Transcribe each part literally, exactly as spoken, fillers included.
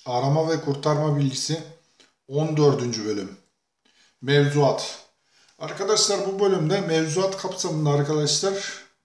Arama ve kurtarma bilgisi on dördüncü bölüm. Mevzuat. Arkadaşlar bu bölümde mevzuat kapsamında arkadaşlar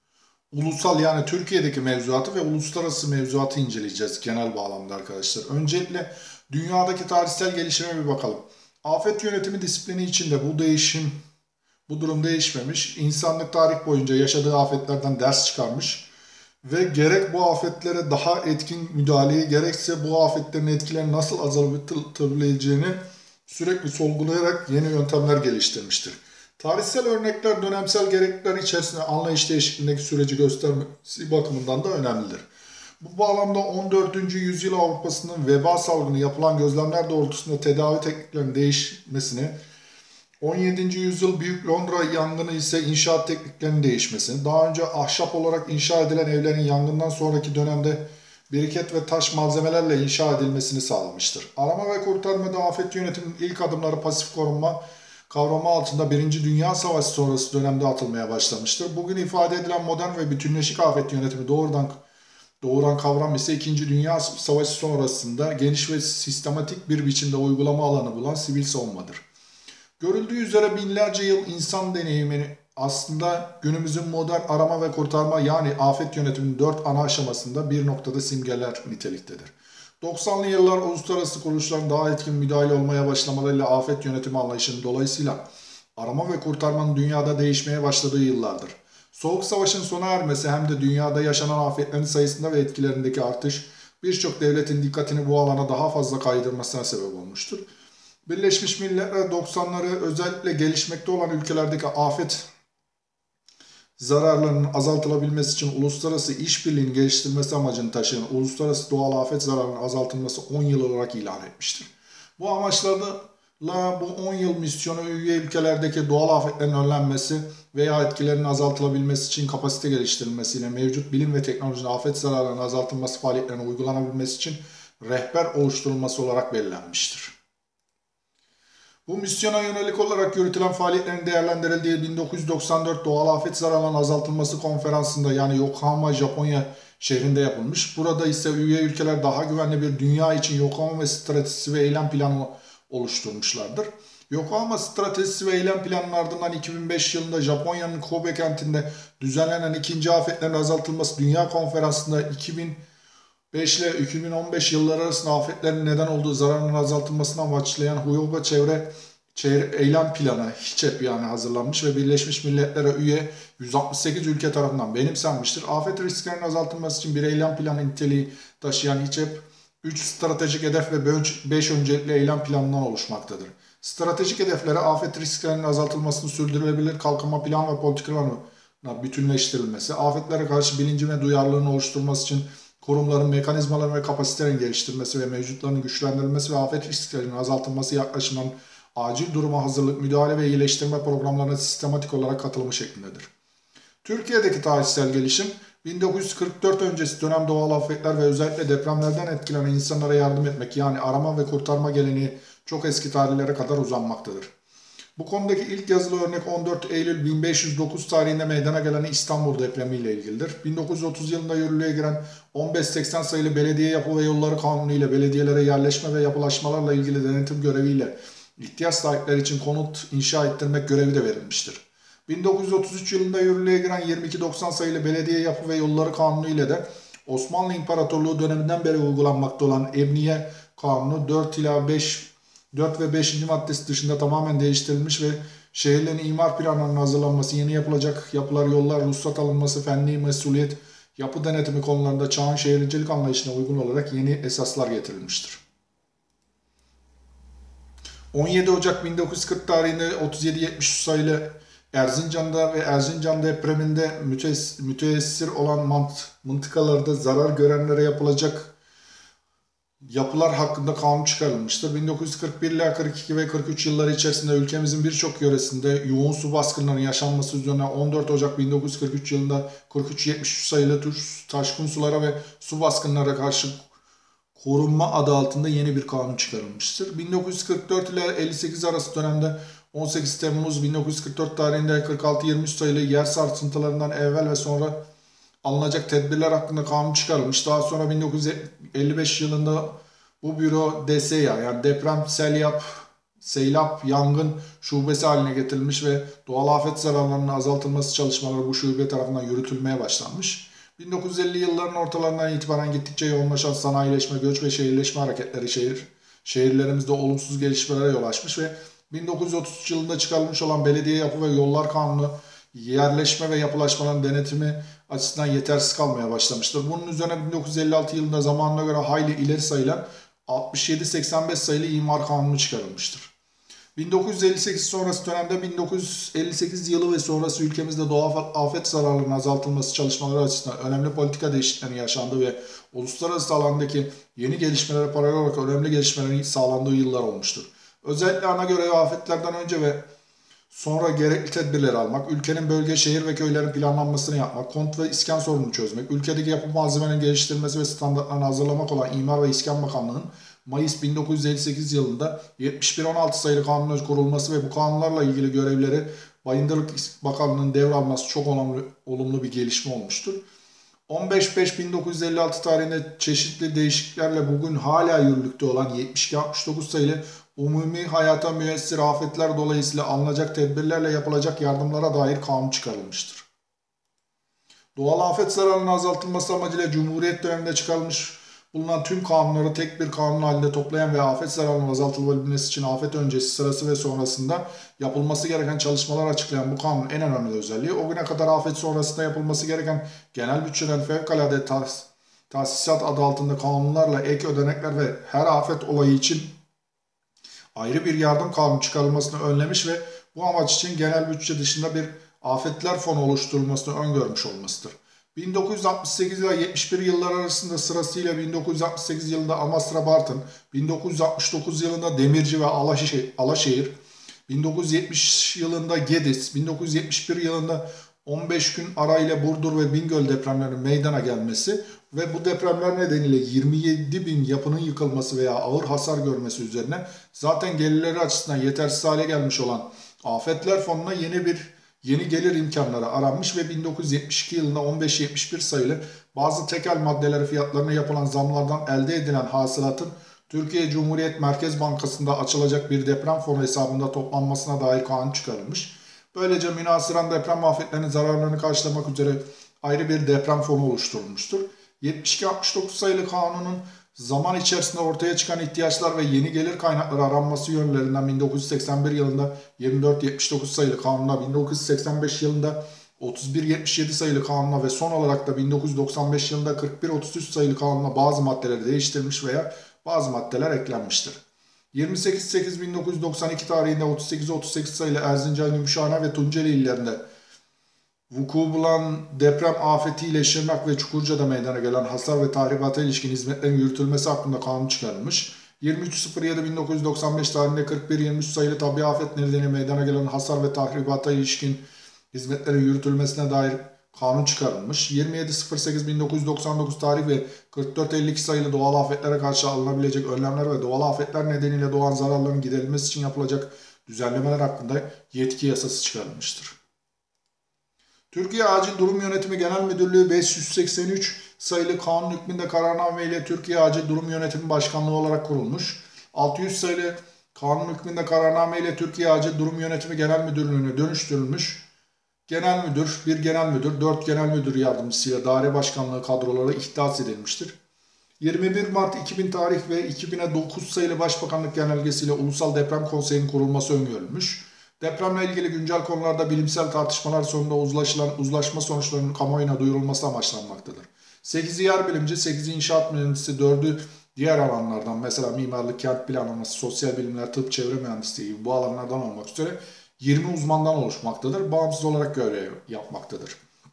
ulusal yani Türkiye'deki mevzuatı ve uluslararası mevzuatı inceleyeceğiz genel bağlamda arkadaşlar. Öncelikle dünyadaki tarihsel gelişime bir bakalım. Afet yönetimi disiplini içinde bu değişim, bu durum değişmemiş. İnsanlık tarih boyunca yaşadığı afetlerden ders çıkarmış ve gerek bu afetlere daha etkin müdahaleyi gerekse bu afetlerin etkilerini nasıl azaltabileceğini sürekli sorgulayarak yeni yöntemler geliştirmiştir. Tarihsel örnekler dönemsel gerekliler içerisinde anlayış değişikliğindeki süreci göstermesi bakımından da önemlidir. Bu bağlamda on dördüncü yüzyıl Avrupa'sının veba salgını yapılan gözlemler doğrultusunda tedavi tekniklerinin değişmesini, on yedinci yüzyıl Büyük Londra yangını ise inşaat tekniklerinin değişmesini, daha önce ahşap olarak inşa edilen evlerin yangından sonraki dönemde biriket ve taş malzemelerle inşa edilmesini sağlamıştır. Arama ve kurtarmada afet yönetiminin ilk adımları pasif korunma kavramı altında Birinci Dünya Savaşı sonrası dönemde atılmaya başlamıştır. Bugün ifade edilen modern ve bütünleşik afet yönetimi doğrudan doğuran kavram ise İkinci Dünya Savaşı sonrasında geniş ve sistematik bir biçimde uygulama alanı bulan sivil savunmadır. Görüldüğü üzere binlerce yıl insan deneyimini aslında günümüzün modern arama ve kurtarma yani afet yönetiminin dört ana aşamasında bir noktada simgeler niteliktedir. doksanlı yıllar uluslararası kuruluşların daha etkin müdahale olmaya başlamalarıyla afet yönetimi anlayışının dolayısıyla arama ve kurtarmanın dünyada değişmeye başladığı yıllardır. Soğuk Savaş'ın sona ermesi hem de dünyada yaşanan afetlerin sayısında ve etkilerindeki artış birçok devletin dikkatini bu alana daha fazla kaydırmasına sebep olmuştur. Birleşmiş Milletler doksanları özellikle gelişmekte olan ülkelerdeki afet zararlarının azaltılabilmesi için uluslararası işbirliğini geliştirmesi amacını taşıyan uluslararası doğal afet zararlarının azaltılması on yıl olarak ilan etmiştir. Bu amaçlarla bu on yıl misyonu üye ülkelerdeki doğal afetlerin önlenmesi veya etkilerinin azaltılabilmesi için kapasite geliştirilmesiyle mevcut bilim ve teknolojinin afet zararlarının azaltılması faaliyetlerine uygulanabilmesi için rehber oluşturulması olarak belirlenmiştir. Bu misyona yönelik olarak yürütülen faaliyetlerin değerlendirildiği bin dokuz yüz doksan dört Doğal Afet Zararlarının Azaltılması Konferansı'nda yani Yokohama, Japonya şehrinde yapılmış. Burada ise üye ülkeler daha güvenli bir dünya için Yokohama stratejisi ve eylem planı oluşturmuşlardır. Yokohama stratejisi ve eylem planının ardından iki bin beş yılında Japonya'nın Kobe kentinde düzenlenen ikinci afetlerin azaltılması Dünya Konferansı'nda iki bin beş ile iki bin on beş yılları arasında afetlerin neden olduğu zararın azaltılmasına amaçlayan Hyogo Çevre, Çevre Eylem Planı HİÇEP yani hazırlanmış ve Birleşmiş Milletler'e üye yüz altmış sekiz ülke tarafından benimsenmiştir. Afet risklerinin azaltılması için bir eylem planı niteliği taşıyan HİÇEP, üç stratejik hedef ve beş öncelikli eylem planından oluşmaktadır. Stratejik hedeflere afet risklerinin azaltılmasını sürdürülebilir kalkınma plan ve politikalarına bütünleştirilmesi, afetlere karşı bilinci ve duyarlılığın oluşturulması için kurumların, mekanizmaların ve kapasitelerin geliştirilmesi ve mevcutlarının güçlendirilmesi ve afet risklerinin azaltılması yaklaşımının acil duruma hazırlık, müdahale ve iyileştirme programlarına sistematik olarak katılımı şeklindedir. Türkiye'deki tarihsel gelişim, bin dokuz yüz kırk dört öncesi dönem doğal afetler ve özellikle depremlerden etkilenen insanlara yardım etmek yani arama ve kurtarma geleneği çok eski tarihlere kadar uzanmaktadır. Bu konudaki ilk yazılı örnek on dört Eylül bin beş yüz dokuz tarihinde meydana gelen İstanbul depremi ile ilgilidir. bin dokuz yüz otuz yılında yürürlüğe giren on beş seksen sayılı Belediye Yapı ve Yolları Kanunu ile belediyelere yerleşme ve yapılaşmalarla ilgili denetim göreviyle ihtiyaç sahipleri için konut inşa ettirmek görevi de verilmiştir. bin dokuz yüz otuz üç yılında yürürlüğe giren yirmi iki doksan sayılı Belediye Yapı ve Yolları Kanunu ile de Osmanlı İmparatorluğu döneminden beri uygulanmakta olan Emniye Kanunu dört ila beş dört ve beşinci maddesi dışında tamamen değiştirilmiş ve şehirlerin imar planlarının hazırlanması, yeni yapılacak yapılar, yollar, ruhsat alınması, fenli mesuliyet, yapı denetimi konularında çağın şehircilik anlayışına uygun olarak yeni esaslar getirilmiştir. on yedi Ocak bin dokuz yüz kırk tarihinde otuz yedi yetmiş üç sayılı Erzincan'da ve Erzincan depreminde müteessir olan mıntıkalarda zarar görenlere yapılacak yapılar hakkında kanun çıkarılmıştır. bin dokuz yüz kırk bir ile kırk iki ve kırk üç yılları içerisinde ülkemizin birçok yöresinde yoğun su baskınlarının yaşanması üzerine on dört Ocak bin dokuz yüz kırk üç yılında kırk üç yetmiş üç sayılı taşkın sulara ve su baskınlara karşı korunma adı altında yeni bir kanun çıkarılmıştır. bin dokuz yüz kırk dört ile elli sekiz arası dönemde on sekiz Temmuz bin dokuz yüz kırk dört tarihinde kırk altı yirmi üç sayılı yer sarsıntılarından evvel ve sonra alınacak tedbirler hakkında kanun çıkarılmış. Daha sonra bin dokuz yüz elli beş yılında Bu büro D S Y A yani deprem, selyap, seylap, yangın şubesi haline getirilmiş ve doğal afet zararlarının azaltılması çalışmaları bu şube tarafından yürütülmeye başlanmış. bin dokuz yüz elli yılların ortalarından itibaren gittikçe yoğunlaşan sanayileşme, göç ve şehirleşme hareketleri şehir, şehirlerimizde olumsuz gelişmelere yol açmış ve bin dokuz yüz otuz üç yılında çıkarılmış olan Belediye Yapı ve Yollar Kanunu yerleşme ve yapılaşmaların denetimi açısından yetersiz kalmaya başlamıştır. Bunun üzerine bin dokuz yüz elli altı yılında zamanına göre hayli ileri sayılan altmış yedi seksen beş sayılı İmar Kanunu çıkarılmıştır. bin dokuz yüz elli sekiz sonrası dönemde bin dokuz yüz elli sekiz yılı ve sonrası ülkemizde doğal afet zararlarının azaltılması çalışmaları açısından önemli politika değişikliklerinin yaşandığı ve uluslararası alandaki yeni gelişmelere paralel olarak önemli gelişmelerin sağlandığı yıllar olmuştur. Özellikle ana görev afetlerden önce ve sonra gerekli tedbirleri almak, ülkenin bölge, şehir ve köylerin planlanmasını yapmak, konut ve iskan sorununu çözmek, ülkedeki yapı malzemelerinin geliştirilmesi ve standartlarını hazırlamak olan İmar ve İskan Bakanlığı'nın Mayıs bin dokuz yüz elli sekiz yılında yetmiş bir on altı sayılı kanunun kurulması ve bu kanunlarla ilgili görevleri Bayındırlık Bakanlığı'nın devralması çok olumlu, olumlu bir gelişme olmuştur. on beş Eylül bin dokuz yüz elli altı tarihinde çeşitli değişikliklerle bugün hala yürürlükte olan yetmiş iki altmış dokuz sayılı umumi hayata müessir afetler dolayısıyla alınacak tedbirlerle yapılacak yardımlara dair kanun çıkarılmıştır. Doğal afet zararının azaltılması amacıyla Cumhuriyet döneminde çıkarılmış bulunan tüm kanunları tek bir kanun halinde toplayan ve afet zararının azaltılabilmesi için afet öncesi, sırası ve sonrasında yapılması gereken çalışmalar açıklayan bu kanunun en önemli özelliği, o güne kadar afet sonrasında yapılması gereken genel bütçeden fevkalade tas tahsisat adı altında kanunlarla ek ödenekler ve her afet olayı için ayrı bir yardım kanunu çıkarılmasını önlemiş ve bu amaç için genel bütçe dışında bir afetler fonu oluşturulmasını öngörmüş olmasıdır. bin dokuz yüz altmış sekiz ile yetmiş bir yıllar arasında sırasıyla bin dokuz yüz altmış sekiz yılında Amasra Bartın, bin dokuz yüz altmış dokuz yılında Demirci ve Alaşehir, bin dokuz yüz yetmiş yılında Gediz, bin dokuz yüz yetmiş bir yılında on beş gün arayla Burdur ve Bingöl depremlerinin meydana gelmesi ve bu depremler nedeniyle yirmi yedi bin yapının yıkılması veya ağır hasar görmesi üzerine zaten gelirleri açısından yetersiz hale gelmiş olan afetler fonuna yeni bir yeni gelir imkanları aranmış ve bin dokuz yüz yetmiş iki yılında on beş yetmiş bir sayılı bazı tekel maddeleri fiyatlarına yapılan zamlardan elde edilen hasılatın Türkiye Cumhuriyet Merkez Bankası'nda açılacak bir deprem fonu hesabında toplanmasına dair kanun çıkarılmış. Böylece münhasıran deprem afetlerinin zararlarını karşılamak üzere ayrı bir deprem fonu oluşturulmuştur. yetmiş iki altmış dokuz sayılı kanunun zaman içerisinde ortaya çıkan ihtiyaçlar ve yeni gelir kaynakları aranması yönlerinden bin dokuz yüz seksen bir yılında yirmi dört yetmiş dokuz sayılı kanuna, bin dokuz yüz seksen beş yılında otuz bir yetmiş yedi sayılı kanuna ve son olarak da bin dokuz yüz doksan beş yılında kırk bir otuz üç sayılı kanuna bazı maddeleri değiştirilmiş veya bazı maddeler eklenmiştir. yirmi sekiz sekiz bin dokuz yüz doksan iki tarihinde otuz sekiz otuz sekiz sayılı Erzincan, Gümüşhane ve Tunceli illerinde vuku bulan deprem afetiyle Şırnak ve Çukurca'da meydana gelen hasar ve tahribata ilişkin hizmetlerin yürütülmesi hakkında kanun çıkarılmış. yirmi üç yedi bin dokuz yüz doksan beş tarihinde kırk bir yirmi üç sayılı tabi afet nedeniyle meydana gelen hasar ve tahribata ilişkin hizmetlerin yürütülmesine dair kanun çıkarılmış. yirmi yedi sekiz bin dokuz yüz doksan dokuz tarih ve kırk dört elli iki sayılı doğal afetlere karşı alınabilecek önlemler ve doğal afetler nedeniyle doğan zararların giderilmesi için yapılacak düzenlemeler hakkında yetki yasası çıkarılmıştır. Türkiye Acil Durum Yönetimi Genel Müdürlüğü beş yüz seksen üç sayılı kanun hükmünde kararname ile Türkiye Acil Durum Yönetimi Başkanlığı olarak kurulmuş. altı yüz sayılı kanun hükmünde kararname ile Türkiye Acil Durum Yönetimi Genel Müdürlüğü'ne dönüştürülmüş. Genel müdür, bir genel müdür, dört genel müdür yardımcısıyla daire başkanlığı kadroları ihdas edilmiştir. yirmi bir Mart iki bin tarih ve iki bin dokuz sayılı Başbakanlık Genelgesiyle Ulusal Deprem Konseyi'nin kurulması öngörülmüş. Depremle ilgili güncel konularda bilimsel tartışmalar sonunda uzlaşılan uzlaşma sonuçlarının kamuoyuna duyurulması amaçlanmaktadır. sekizi yer bilimci, sekizi inşaat mühendisi, dördü diğer alanlardan mesela mimarlık, kent planlaması, sosyal bilimler, tıp, çevre mühendisliği gibi bu alanlardan olmak üzere yirmi uzmandan oluşmaktadır. Bağımsız olarak görev yapmaktadır.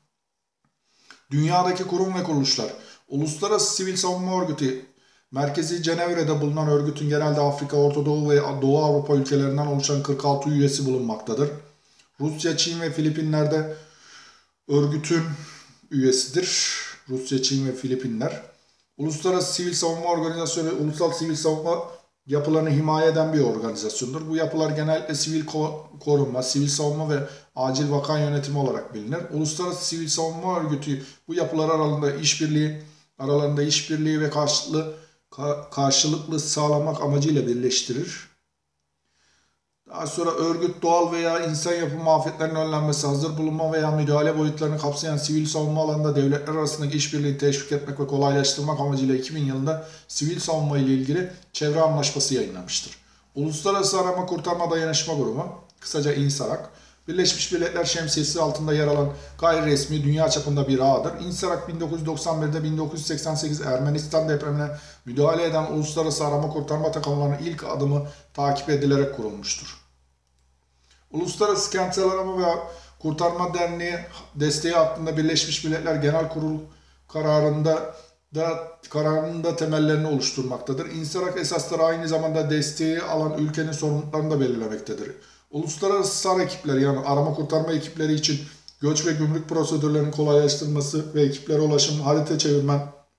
Dünyadaki kurum ve kuruluşlar, Uluslararası Sivil Savunma Örgütü, merkezi Cenevre'de bulunan örgütün genelde Afrika, Orta Doğu ve Doğu Avrupa ülkelerinden oluşan kırk altı üyesi bulunmaktadır. Rusya, Çin ve Filipinler'de örgütün üyesidir. Rusya, Çin ve Filipinler. Uluslararası Sivil Savunma Organizasyonu, ulusal sivil savunma yapılarını himaye eden bir organizasyondur. Bu yapılar genellikle sivil korunma, sivil savunma ve acil vaka yönetimi olarak bilinir. Uluslararası Sivil Savunma Örgütü bu yapılar aralarında işbirliği, aralarında işbirliği ve karşılıklı ka karşılıklı sağlamak amacıyla birleştirir. Daha sonra örgüt doğal veya insan yapımı afetlerin önlenmesi, hazır bulunma veya müdahale boyutlarını kapsayan sivil savunma alanında devletler arasındaki işbirliğini teşvik etmek ve kolaylaştırmak amacıyla iki bin yılında sivil savunma ile ilgili çevre anlaşması yayınlamıştır. Uluslararası Arama Kurtarma Dayanışma Grubu, kısaca İNSARAG, Birleşmiş Milletler Şemsiyesi altında yer alan gayri resmi dünya çapında bir ağdır. İNSARAG bin dokuz yüz doksan bir'de bin dokuz yüz seksen sekiz Ermenistan depremine müdahale eden uluslararası arama kurtarma takımlarının ilk adımı takip edilerek kurulmuştur. Uluslararası Kentsel Arama ve Kurtarma Derneği desteği hakkında Birleşmiş Milletler Genel Kurulu kararında da kararının da temellerini oluşturmaktadır. İNSARAG esasları aynı zamanda desteği alan ülkenin sorumluluklarını da belirlemektedir. Uluslararası SAR ekipleri yani arama kurtarma ekipleri için göç ve gümrük prosedürlerinin kolaylaştırılması ve ekiplere ulaşım, harita çevirmen,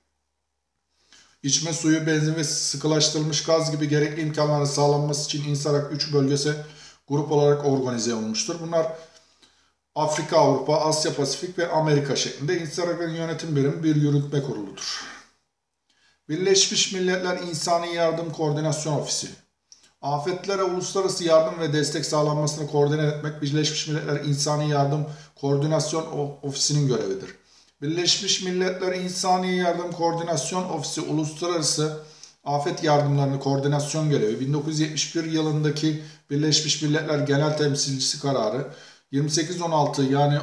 içme suyu, benzin ve sıkılaştırılmış gaz gibi gerekli imkanların sağlanması için İNSARAG üç bölgesel grup olarak organize olmuştur. Bunlar Afrika, Avrupa, Asya, Pasifik ve Amerika şeklinde. İNSARAG'ın yönetim birimi bir yürütme kuruludur. Birleşmiş Milletler İnsani Yardım Koordinasyon Ofisi. Afetlere uluslararası yardım ve destek sağlanmasını koordine etmek Birleşmiş Milletler İnsani Yardım Koordinasyon Ofisi'nin görevidir. Birleşmiş Milletler İnsani Yardım Koordinasyon Ofisi uluslararası afet yardımlarını koordinasyon görevi bin dokuz yüz yetmiş bir yılındaki Birleşmiş Milletler Genel Temsilcisi kararı yirmi sekiz on altı yani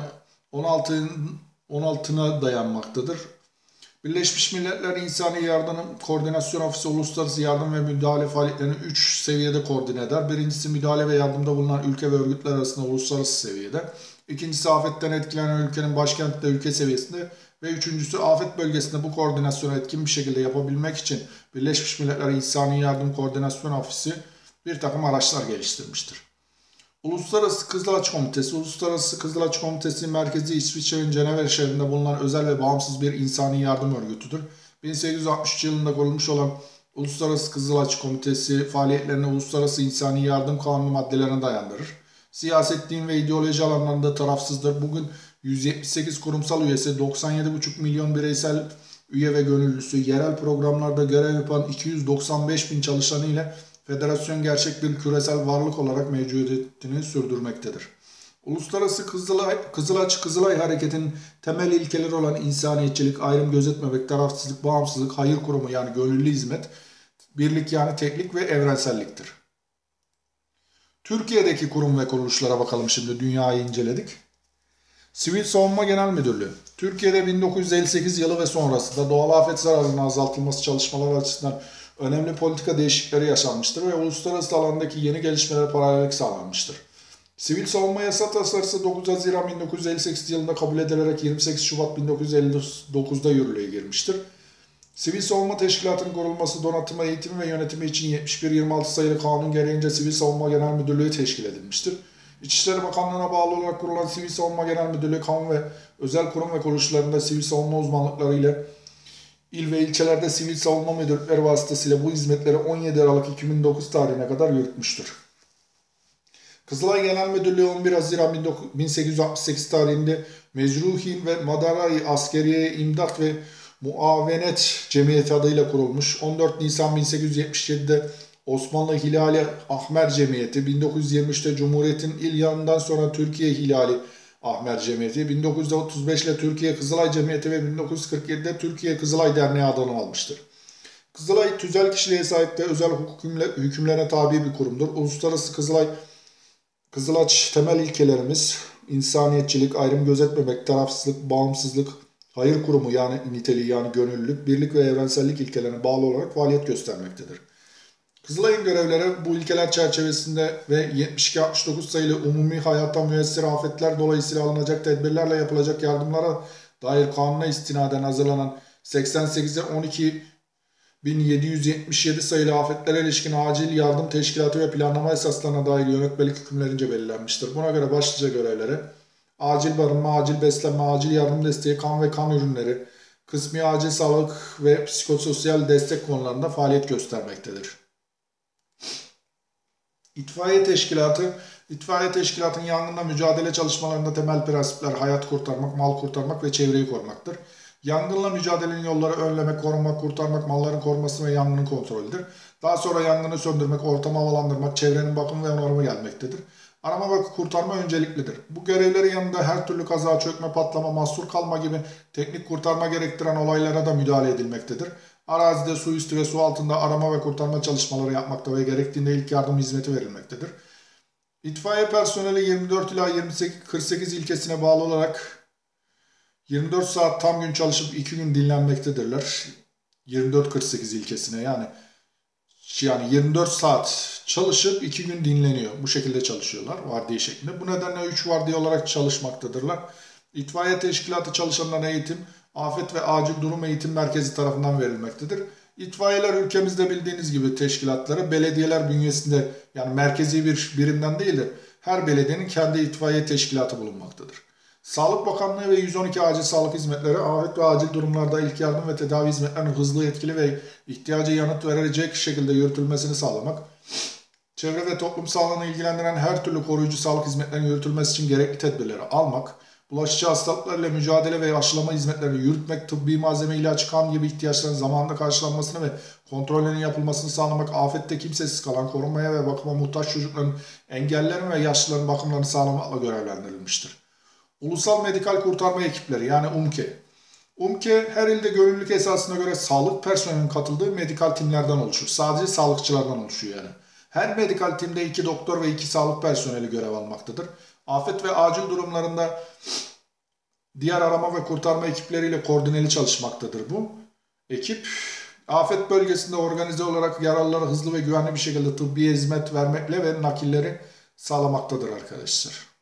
on altı'na dayanmaktadır. Birleşmiş Milletler İnsani Yardım Koordinasyon Ofisi uluslararası yardım ve müdahale faaliyetlerini üç seviyede koordine eder. Birincisi müdahale ve yardımda bulunan ülke ve örgütler arasında uluslararası seviyede. İkincisi afetten etkilenen ülkenin başkentinde ülke seviyesinde. Ve üçüncüsü afet bölgesinde bu koordinasyonu etkin bir şekilde yapabilmek için Birleşmiş Milletler İnsani Yardım Koordinasyon Ofisi bir takım araçlar geliştirmiştir. Uluslararası Kızılaç Komitesi, Uluslararası Kızılaç Komitesi merkezi İsviçre'nin Cenevre şehrinde bulunan özel ve bağımsız bir insani yardım örgütüdür. bin sekiz yüz altmış üç yılında kurulmuş olan Uluslararası Kızılaç Komitesi faaliyetlerini Uluslararası İnsani Yardım Kanunu maddelerine dayandırır. Siyaset, din ve ideoloji alanlarında tarafsızdır. Bugün yüz yetmiş sekiz kurumsal üyesi, doksan yedi buçuk milyon bireysel üye ve gönüllüsü, yerel programlarda görev yapan iki yüz doksan beş bin çalışanı ile federasyon gerçek bir küresel varlık olarak mevcudiyetini sürdürmektedir. Uluslararası Kızılay, Kızılaç, Kızılay Hareketi'nin temel ilkeleri olan insaniyetçilik, ayrım gözetmemek, tarafsızlık, bağımsızlık, hayır kurumu yani gönüllü hizmet, birlik yani teklik ve evrenselliktir. Türkiye'deki kurum ve kuruluşlara bakalım şimdi, dünyayı inceledik. Sivil Savunma Genel Müdürlüğü. Türkiye'de bin dokuz yüz elli sekiz yılı ve sonrasında doğal afet zararının azaltılması çalışmaları açısından önemli politika değişiklikleri yaşanmıştır ve uluslararası alandaki yeni gelişmelere paralellik sağlanmıştır. Sivil Savunma Yasa Tasarısı dokuz Haziran bin dokuz yüz elli sekiz yılında kabul edilerek yirmi sekiz Şubat bin dokuz yüz elli dokuz'da yürürlüğe girmiştir. Sivil Savunma Teşkilatı'nın kurulması, donatımı, eğitimi ve yönetimi için yetmiş bir yirmi altı sayılı kanun gereğince Sivil Savunma Genel Müdürlüğü teşkil edilmiştir. İçişleri Bakanlığı'na bağlı olarak kurulan Sivil Savunma Genel Müdürlüğü, kamu ve özel kurum ve kuruluşlarında sivil savunma uzmanlıkları ile il ve ilçelerde sivil savunma müdürlükleri vasıtasıyla bu hizmetleri on yedi Aralık iki bin dokuz tarihine kadar yürütmüştür. Kızılay Genel Müdürlüğü on bir Haziran bin sekiz yüz altmış sekiz tarihinde Mecruhin ve Madara-i Askeriye İmdat ve Muavenet Cemiyeti adıyla kurulmuş. on dört Nisan bin sekiz yüz yetmiş yedi'de Osmanlı Hilali Ahmer Cemiyeti, bin dokuz yüz yirmi üç'te Cumhuriyet'in ilanından sonra Türkiye Hilali Ahmer Cemiyeti, bin dokuz yüz otuz beş ile Türkiye Kızılay Cemiyeti ve bin dokuz yüz kırk yedi'de Türkiye Kızılay Derneği adını almıştır. Kızılay tüzel kişiliğe sahip ve özel hukuk hükümlerine tabi bir kurumdur. Uluslararası Kızılay Kızılaç temel ilkelerimiz insaniyetçilik, ayrım gözetmemek, tarafsızlık, bağımsızlık, hayır kurumu yani niteliği yani gönüllülük, birlik ve evrensellik ilkelerine bağlı olarak faaliyet göstermektedir. Kızılay'ın görevleri bu ilkeler çerçevesinde ve yetmiş iki altmış dokuz sayılı umumi hayata müessir afetler dolayısıyla alınacak tedbirlerle yapılacak yardımlara dair kanuna istinaden hazırlanan seksen sekiz'e on iki bin yedi yüz yetmiş yedi sayılı afetlere ilişkin acil yardım teşkilatı ve planlama esaslarına dair yönetmelik hükümlerince belirlenmiştir. Buna göre başlıca görevleri acil barınma, acil beslenme, acil yardım desteği, kan ve kan ürünleri, kısmi acil sağlık ve psikososyal destek konularında faaliyet göstermektedir. İtfaiye Teşkilatı, İtfaiye Teşkilatı'nın yangınla mücadele çalışmalarında temel prensipler hayat kurtarmak, mal kurtarmak ve çevreyi korumaktır. Yangınla mücadelenin yolları önlemek, korumak, kurtarmak, malların korunması ve yangının kontrolüdür. Daha sonra yangını söndürmek, ortamı havalandırmak, çevrenin bakımı ve onarımı gelmektedir. Arama ve kurtarma önceliklidir. Bu görevlerin yanında her türlü kaza, çökme, patlama, mahsur kalma gibi teknik kurtarma gerektiren olaylara da müdahale edilmektedir. Arazide, su üstü ve su altında arama ve kurtarma çalışmaları yapmakta ve gerektiğinde ilk yardım hizmeti verilmektedir. İtfaiye personeli yirmi dört ila yirmi sekiz kırk sekiz ilkesine bağlı olarak yirmi dört saat tam gün çalışıp iki gün dinlenmektedirler. yirmi dört kırk sekiz ilkesine yani yani yirmi dört saat çalışıp iki gün dinleniyor. Bu şekilde çalışıyorlar vardiya şeklinde. Bu nedenle üç vardiya olarak çalışmaktadırlar. İtfaiye teşkilatı çalışanlarına eğitim, afet ve acil durum eğitim merkezi tarafından verilmektedir. İtfaiyeler ülkemizde bildiğiniz gibi teşkilatları belediyeler bünyesinde yani merkezi bir birimden değil de her belediyenin kendi itfaiye teşkilatı bulunmaktadır. Sağlık Bakanlığı ve yüz on iki acil sağlık hizmetleri afet ve acil durumlarda ilk yardım ve tedavi hizmetlerinin hızlı, etkili ve ihtiyaca yanıt verecek şekilde yürütülmesini sağlamak, çevre ve toplum sağlığını ilgilendiren her türlü koruyucu sağlık hizmetlerinin yürütülmesi için gerekli tedbirleri almak, bulaşıcı hastalıklarla mücadele ve aşılama hizmetlerini yürütmek, tıbbi malzeme, ilaç, kan gibi ihtiyaçların zamanında karşılanmasını ve kontrollerinin yapılmasını sağlamak, afette kimsesiz kalan, korunmaya ve bakıma muhtaç çocukların, engellilerin ve yaşlıların bakımlarını sağlamakla görevlendirilmiştir. Ulusal Medikal Kurtarma Ekipleri yani UMKE. UMKE her ilde gönüllülük esasına göre sağlık personelinin katıldığı medikal timlerden oluşur. Sadece sağlıkçılardan oluşuyor yani. Her medikal timde iki doktor ve iki sağlık personeli görev almaktadır. Afet ve acil durumlarında diğer arama ve kurtarma ekipleriyle koordineli çalışmaktadır bu. Ekip, afet bölgesinde organize olarak yaralılara hızlı ve güvenli bir şekilde tıbbi hizmet vermekle ve nakilleri sağlamaktadır arkadaşlar.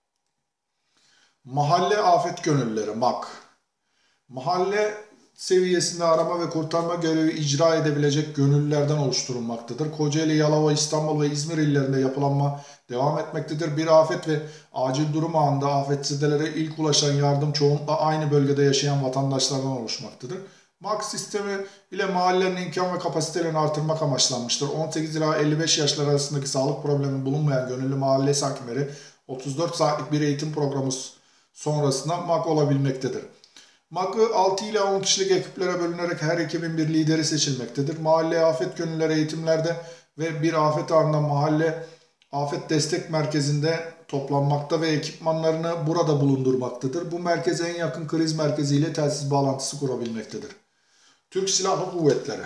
Mahalle Afet Gönüllüleri M A K. Mahalle seviyesinde arama ve kurtarma görevi icra edebilecek gönüllülerden oluşturulmaktadır. Kocaeli, Yalova, İstanbul ve İzmir illerinde yapılanma devam etmektedir. Bir afet ve acil durum anında afetzedelere ilk ulaşan yardım çoğunlukla aynı bölgede yaşayan vatandaşlardan oluşmaktadır. M A K sistemi ile mahallenin imkan ve kapasitelerini artırmak amaçlanmıştır. on sekiz ila elli beş yaşlar arasındaki sağlık problemi bulunmayan gönüllü mahalle sakinleri otuz dört saatlik bir eğitim programı sonrasında M A K olabilmektedir. M A K'ı altı ila on kişilik ekiplere bölünerek her ekibin bir lideri seçilmektedir. Mahalle afet gönüllüleri eğitimlerde ve bir afet anında mahalle afet destek merkezinde toplanmakta ve ekipmanlarını burada bulundurmaktadır. Bu merkeze en yakın kriz merkezi ile telsiz bağlantısı kurabilmektedir. Türk Silahlı Kuvvetleri.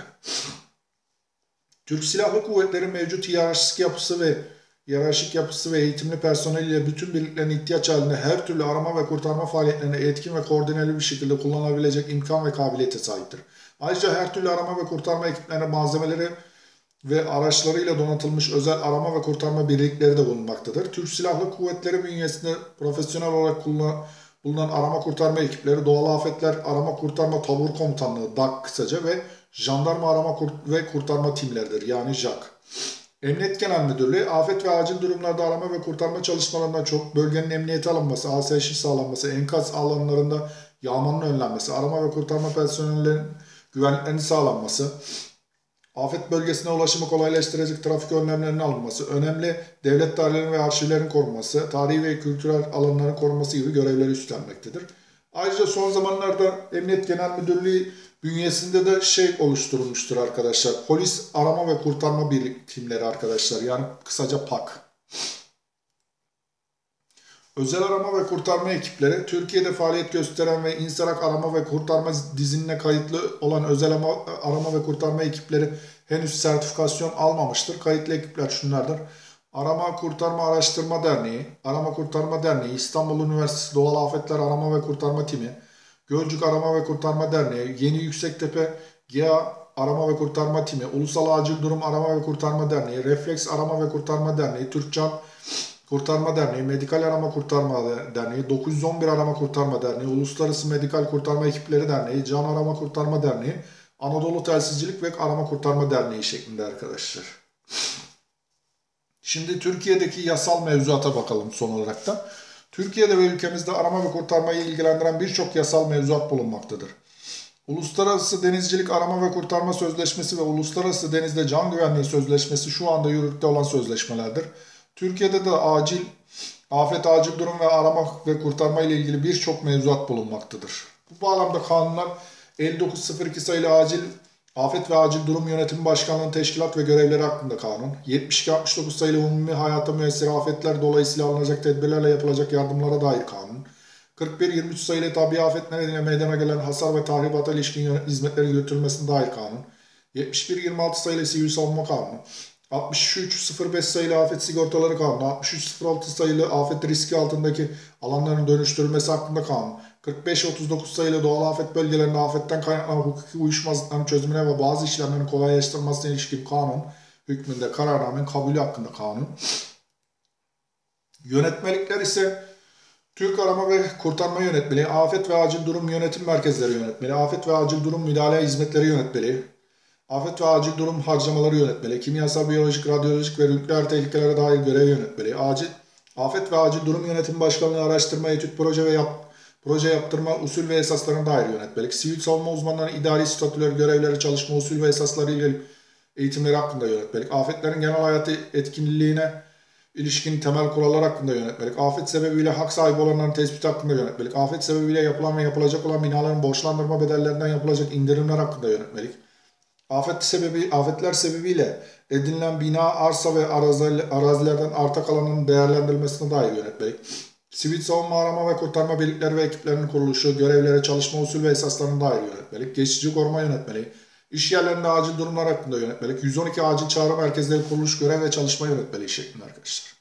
Türk Silahlı Kuvvetleri mevcut hiyerarşik yapısı ve hiyerarşik yapısı ve eğitimli personeliyle bütün birliklerin ihtiyaç halinde her türlü arama ve kurtarma faaliyetlerine etkin ve koordineli bir şekilde kullanabilecek imkan ve kabiliyete sahiptir. Ayrıca her türlü arama ve kurtarma ekiplerine malzemeleri ve araçlarıyla donatılmış özel arama ve kurtarma birlikleri de bulunmaktadır. Türk Silahlı Kuvvetleri bünyesinde profesyonel olarak bulunan arama kurtarma ekipleri, doğal afetler arama kurtarma tabur komutanlığı D A K kısaca ve jandarma arama ve kurtarma timleridir yani J A K. Emniyet Genel Müdürlüğü, afet ve acil durumlarda arama ve kurtarma çalışmalarından çok bölgenin emniyete alınması, asayişin sağlanması, enkaz alanlarında yağmanın önlenmesi, arama ve kurtarma personellerinin güvenliklerinin sağlanması, afet bölgesine ulaşımı kolaylaştıracak trafik önlemlerinin alınması, önemli devlet dairelerinin ve arşivlerin korunması, tarihi ve kültürel alanların korunması gibi görevleri üstlenmektedir. Ayrıca son zamanlarda Emniyet Genel Müdürlüğü bünyesinde de şey oluşturulmuştur arkadaşlar. Polis Arama ve Kurtarma Birlikleri arkadaşlar. Yani kısaca P A K. Özel arama ve kurtarma ekipleri, Türkiye'de faaliyet gösteren ve İNSARAK arama ve kurtarma dizinine kayıtlı olan özel arama ve kurtarma ekipleri henüz sertifikasyon almamıştır. Kayıtlı ekipler şunlardır. Arama Kurtarma Araştırma Derneği, Arama Kurtarma Derneği, İstanbul Üniversitesi Doğal Afetler Arama ve Kurtarma Timi, Gölcük Arama ve Kurtarma Derneği, Yeni Yüksektepe G A Arama ve Kurtarma Timi, Ulusal Acil Durum Arama ve Kurtarma Derneği, Refleks Arama ve Kurtarma Derneği, Türkcan Kurtarma Derneği, Medikal Arama Kurtarma Derneği, dokuz yüz on bir Arama Kurtarma Derneği, Uluslararası Medikal Kurtarma Ekipleri Derneği, Can Arama Kurtarma Derneği, Anadolu Telsizcilik ve Arama Kurtarma Derneği şeklinde arkadaşlar. Şimdi Türkiye'deki yasal mevzuata bakalım son olarak da. Türkiye'de ve ülkemizde arama ve kurtarmayı ilgilendiren birçok yasal mevzuat bulunmaktadır. Uluslararası Denizcilik Arama ve Kurtarma Sözleşmesi ve Uluslararası Denizde Can Güvenliği Sözleşmesi şu anda yürürlükte olan sözleşmelerdir. Türkiye'de de acil, afet, acil durum ve arama ve kurtarma ile ilgili birçok mevzuat bulunmaktadır. Bu bağlamda kanunlar elli dokuz sıfır iki sayılı acil Afet ve Acil Durum Yönetimi Başkanlığı'nın teşkilat ve görevleri hakkında kanun, yetmiş iki altmış dokuz sayılı umumi hayata müessir afetler dolayısıyla alınacak tedbirlerle yapılacak yardımlara dair kanun, kırk bir yirmi üç sayılı tabii afet nedeniyle meydana gelen hasar ve tahribata ilişkin hizmetleri götürülmesine dair kanun, yetmiş bir yirmi altı sayılı sivil savunma kanunu, altmış üç sıfır beş sayılı afet sigortaları kanunu, altmış üç sıfır altı sayılı afet riski altındaki alanların dönüştürülmesi hakkında kanun, kırk beş otuz dokuz sayılı doğal afet bölgelerinde afetten kaynaklanan hukuki uyuşmazlıkların çözümüne ve bazı işlemlerin kolaylaştırılmasına ilişkin kanun hükmünde kararnamenin kabulü hakkında kanun. Yönetmelikler ise Türk Arama ve Kurtarma Yönetmeliği, Afet ve Acil Durum Yönetim Merkezleri Yönetmeliği, Afet ve Acil Durum Müdahale Hizmetleri Yönetmeliği, Afet ve Acil Durum Harcamaları Yönetmeliği, Kimyasal, Biyolojik, Radyolojik ve nükleer tehlikelere dair görev yönetmeliği, Acil, Afet ve Acil Durum Yönetim Başkanlığı Araştırma, Etüt, Proje ve yap, Proje Yaptırma Usul ve Esaslarına dair yönetmelik, Sivil Savunma Uzmanlarının idari statüleri, görevleri, çalışma usul ve esasları ile eğitimleri hakkında yönetmelik, afetlerin genel hayatı etkinliğine ilişkin temel kurallar hakkında yönetmelik, afet sebebiyle hak sahibi olanların tespiti hakkında yönetmelik, afet sebebiyle yapılan ve yapılacak olan binaların borçlandırma bedellerinden yapılacak indirimler hakkında yönetmelik, afet sebebi, afetler sebebiyle edinilen bina, arsa ve arazilerden arta kalanın değerlendirilmesine dair yönetmelik, sivil savunma, arama ve kurtarma birlikleri ve ekiplerinin kuruluşu, görevlere, çalışma usul ve esaslarına dair yönetmelik, geçici koruma yönetmeliği, iş yerlerinde acil durumlar hakkında yönetmelik, yüz on iki acil çağrı merkezleri kuruluş, görev ve çalışma yönetmeliği şeklinde arkadaşlar.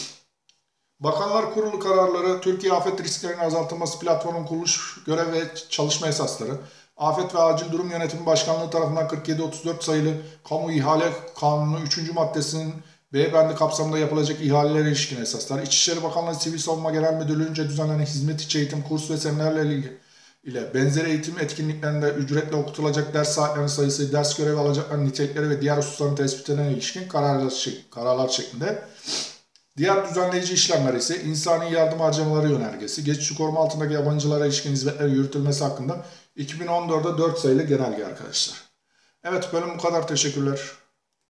Bakanlar Kurulu kararları, Türkiye Afet Risklerinin Azaltılması Platformunun kuruluş, görev ve çalışma esasları, Afet ve Acil Durum Yönetimi Başkanlığı tarafından kırk yedi otuz dört sayılı Kamu İhale Kanunu üçüncü maddesinin B bendi kapsamında yapılacak ihalelere ilişkin esaslar, İçişleri Bakanlığı Sivil Savunma Genel Müdürlüğü'nce düzenlenen hizmet içi eğitim, kurs ve seminerlerle ilgili ile benzeri eğitim etkinliklerinde ücretle okutulacak ders saatlerinin sayısı, ders görevi alacakların nitelikleri ve diğer hususların tespitine ilişkin kararlar, kararlar şeklinde. Diğer düzenleyici işlemler ise insani yardım harcamaları yönergesi, geçici koruma altındaki yabancılara ilişkin hizmetler yürütülmesi hakkında iki bin on dörtte dört sayılı genelge arkadaşlar. Evet, bölüm bu kadar. Teşekkürler.